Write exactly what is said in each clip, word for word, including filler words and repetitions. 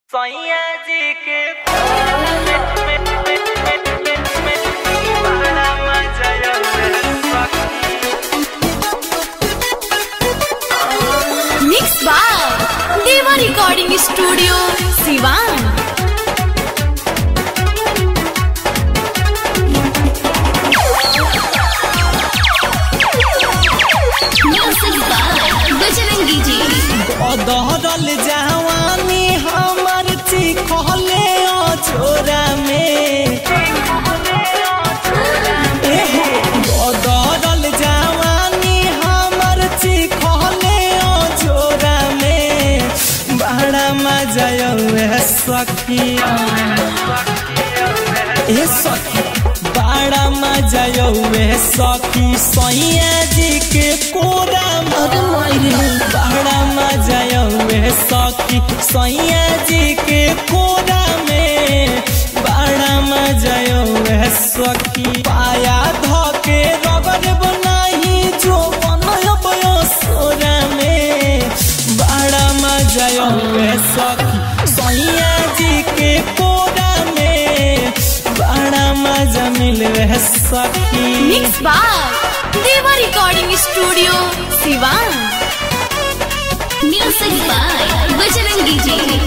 सैया जी के बड़ा मजा mix by Deva recording studio Siwan. Bajrangi ji दहरल जवानी हमर चिखले छोरा में दहरल जवानी हमर चिखले छोरा में बड़ा मजा है सखी ए सखी बड़ा मजा है सखी सैया जी के कोरा बड़ा मजा है सखी सैया जी के कोरा में बड़ा मजा है सखी पाया धके रगड़ बनाही जो बनयो सोरा में बड़ा मजा है सखी सैया जी के कोरा में बड़ा मजा मिले है सखी। Mix by Deva recording studio Siwan. Music by Bajrangi ji.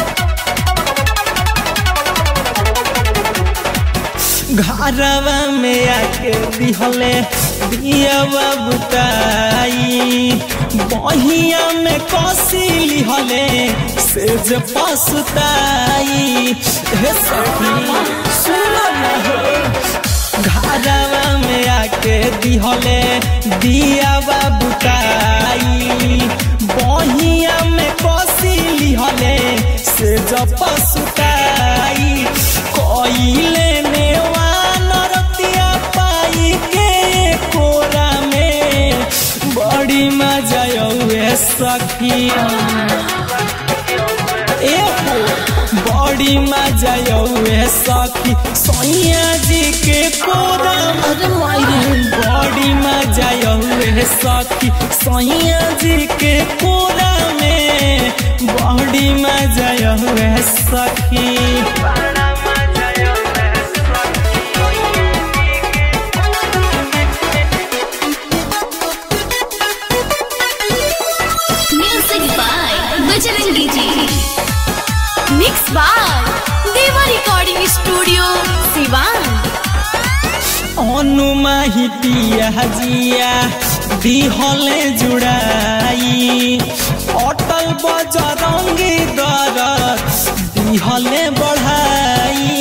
घरवा में आके दिहले दियावा बुताई बहिया में कसी लिहले से जे पसताई हे सखी सुनो ना हो घरवा में आके दिहले दियावा बुताई बहिया में कसी लिहले से जे पसताई कोइले बड़ी मजा है सखी ए बड़ी मजा है सखी सैया जी के कोरा बड़ी मजा है सखी सैया जी के कोरा में बड़ी मजा है सखी। Bajrangi ji mix by Deva recording studio Siwan. अनुमाही पिया जिया दिहले जुड़ाई अटल बजरंगी दर दिहले बढ़ाई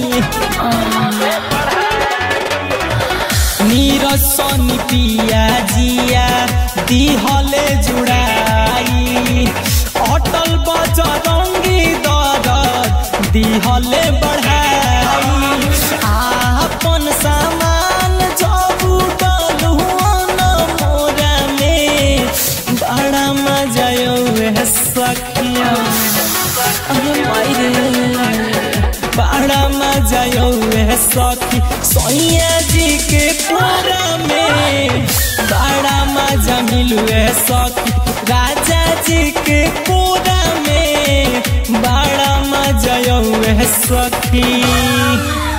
नीरसन पिया जिया दिहले जुड़ाई अटल बजरंगी दर दिहले बढ़ाई आपन सामान जब डलुआन मोरा में बड़ा मजा है सखिया बड़ा मजा है सखी सैया जी के कोरा में बड़ा मजा मिलू है सखी राजा जी के कोरा में बड़ा मजा है सखी।